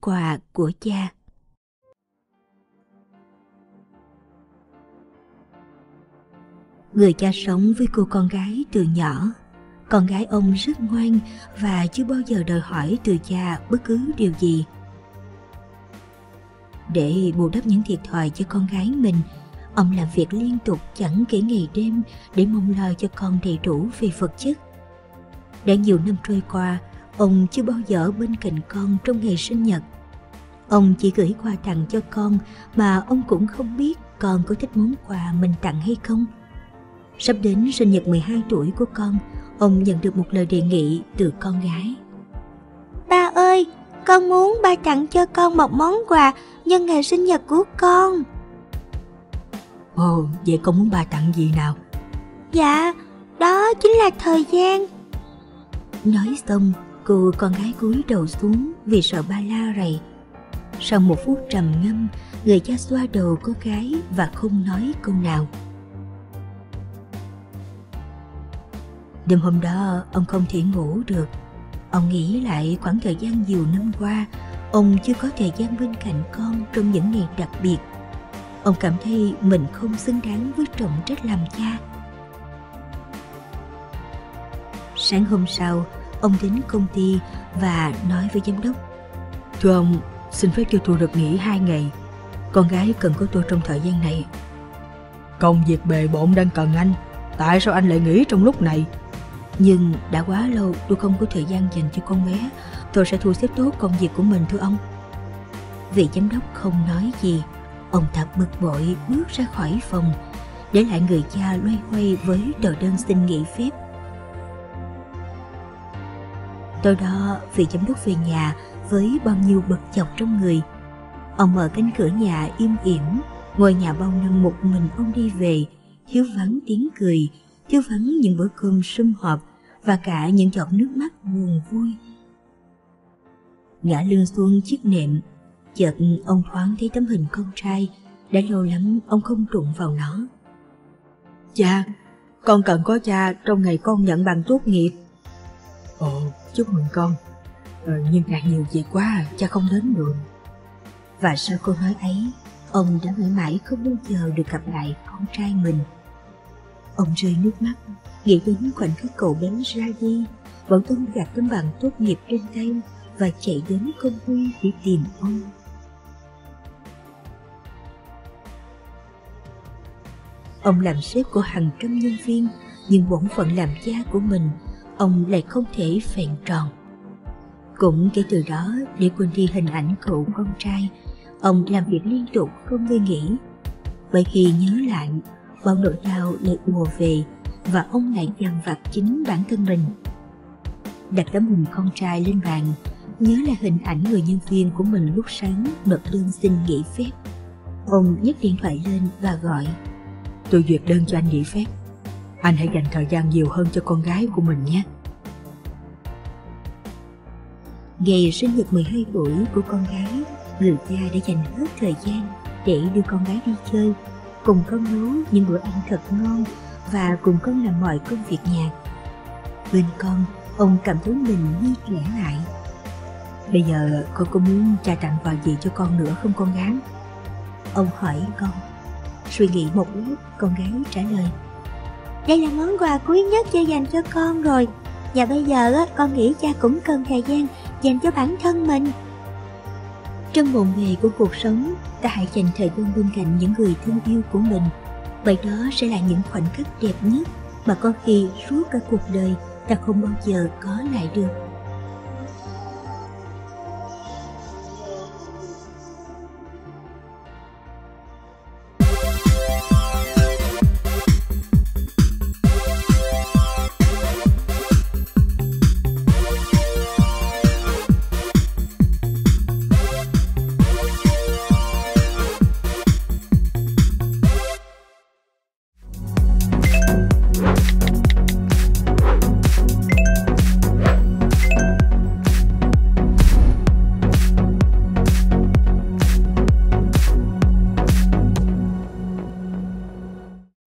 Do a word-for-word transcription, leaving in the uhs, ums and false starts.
quà của cha. Người cha sống với cô con gái từ nhỏ. Con gái ông rất ngoan và chưa bao giờ đòi hỏi từ cha bất cứ điều gì. Để bù đắp những thiệt thòi cho con gái mình, ông làm việc liên tục chẳng kể ngày đêm để mong lo cho con đầy đủ về vật chất. Đã nhiều năm trôi qua, ông chưa bao giờ ở bên cạnh con trong ngày sinh nhật. Ông chỉ gửi quà tặng cho con mà ông cũng không biết con có thích món quà mình tặng hay không. Sắp đến sinh nhật mười hai tuổi của con, ông nhận được một lời đề nghị từ con gái. Ba ơi, con muốn ba tặng cho con một món quà nhân ngày sinh nhật của con. Ồ, vậy con muốn ba tặng gì nào? Dạ, đó chính là thời gian. Nói xong, cô con gái cúi đầu xuống vì sợ ba la rầy. Sau một phút trầm ngâm, người cha xoa đầu cô gái và không nói câu nào. Đêm hôm đó, ông không thể ngủ được. Ông nghĩ lại khoảng thời gian nhiều năm qua, ông chưa có thời gian bên cạnh con trong những ngày đặc biệt. Ông cảm thấy mình không xứng đáng với trọng trách làm cha. Sáng hôm sau, ông đến công ty và nói với giám đốc. Thưa ông, xin phép cho tôi được nghỉ hai ngày. Con gái cần có tôi trong thời gian này. Công việc bề bộn đang cần anh. Tại sao anh lại nghỉ trong lúc này? Nhưng đã quá lâu tôi không có thời gian dành cho con bé. Tôi sẽ thu xếp tốt công việc của mình thưa ông. Vị giám đốc không nói gì. Ông thật bực bội bước ra khỏi phòng, để lại người cha loay hoay với tờ đơn xin nghỉ phép. Tối đó, vị giám đốc về nhà với bao nhiêu bực dọc trong người. Ông mở cánh cửa nhà im ỉm. Ngôi nhà bao năm một mình ông đi về, thiếu vắng tiếng cười, thiếu vắng những bữa cơm sum họp và cả những giọt nước mắt buồn vui. Ngã lưng xuống chiếc nệm, chợt ông thoáng thấy tấm hình con trai. Đã lâu lắm ông không đụng vào nó. Cha, con cần có cha trong ngày con nhận bằng tốt nghiệp. Ồ, chúc mừng con. Ờ, nhưng càng nhiều việc quá, cha không đến được. Và sau câu nói ấy, ông đã mãi mãi không bao giờ được gặp lại con trai mình. Ông rơi nước mắt, nghĩ đến khoảnh khắc cậu bé ra đi. Bọn ông gạt tấm bằng tốt nghiệp trên tay và chạy đến công ty để tìm ông. Ông làm sếp của hàng trăm nhân viên, nhưng bổn phận làm cha của mình, ông lại không thể phèn tròn. Cũng kể từ đó, để quên đi hình ảnh cậu con trai, ông làm việc liên tục không ngơi nghỉ. Bởi khi nhớ lại, bao nỗi đau lại ùa về và ông lại dằn vặt chính bản thân mình. Đặt tấm hình con trai lên bàn, nhớ lại hình ảnh người nhân viên của mình lúc sáng nộp đơn xin nghỉ phép. Ông nhấc điện thoại lên và gọi. Tôi duyệt đơn cho anh nghỉ phép. Anh hãy dành thời gian nhiều hơn cho con gái của mình nhé. Ngày sinh nhật mười hai tuổi của con gái, người cha đã dành hết thời gian để đưa con gái đi chơi, cùng con nấu những bữa ăn thật ngon và cùng con làm mọi công việc nhà. Bên con, ông cảm thấy mình như trẻ lại. Bây giờ con có muốn cha tặng quà gì cho con nữa không con gái? Ông hỏi con. Suy nghĩ một lúc, con gái trả lời. Đây là món quà quý nhất cha dành cho con rồi. Và bây giờ á, con nghĩ cha cũng cần thời gian dành cho bản thân mình. Trong bộn bề của cuộc sống, ta hãy dành thời gian bên cạnh những người thương yêu của mình. Bởi đó sẽ là những khoảnh khắc đẹp nhất mà có khi suốt cả cuộc đời ta không bao giờ có lại được.